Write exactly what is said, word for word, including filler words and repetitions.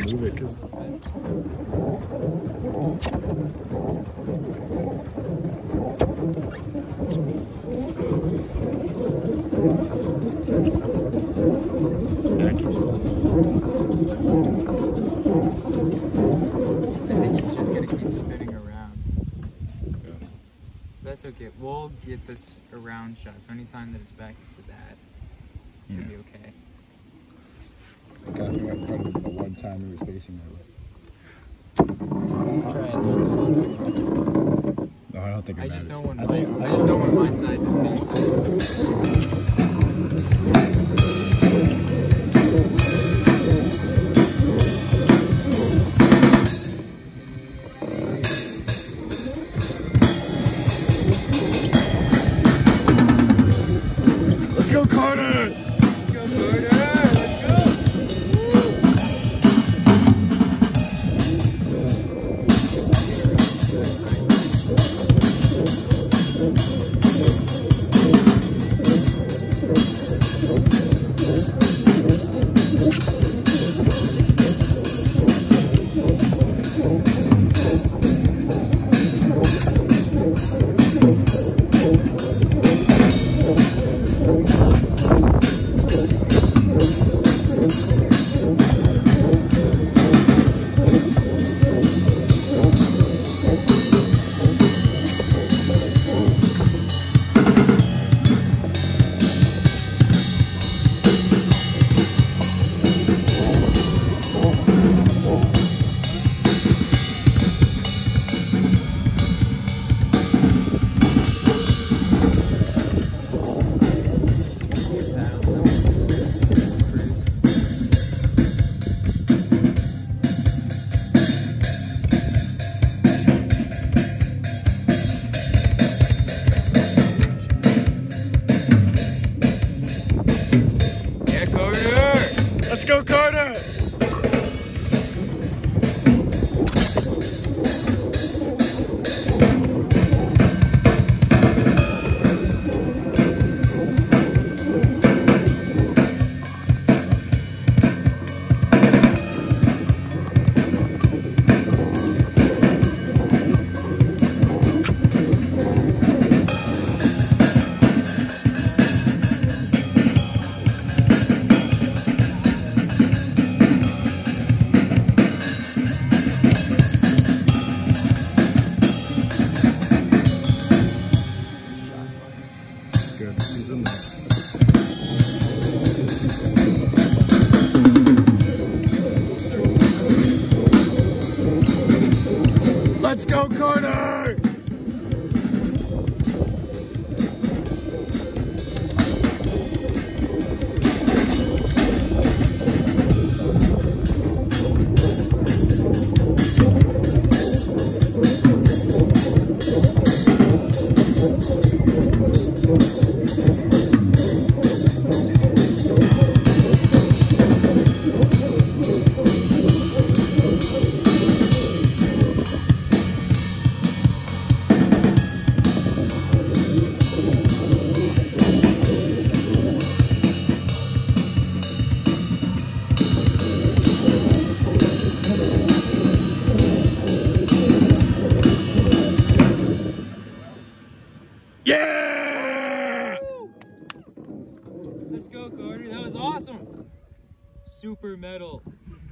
move it because. I think he's just gonna keep spinning around. Yeah. That's okay. We'll get this around shot. So anytime that his back is to that, it's yeah. gonna be okay. I kind of went from the one time he was facing that way. Try it. No, I don't think it I matters. just don't want. I, My, think, I just don't want my side to face it. Let's go, Carter! Let's go, Carter! Let's go! Let's go, Carter! Good. He's in there. Let's go, Carter! Yeah! Let's go, Carter. That was awesome. Super metal.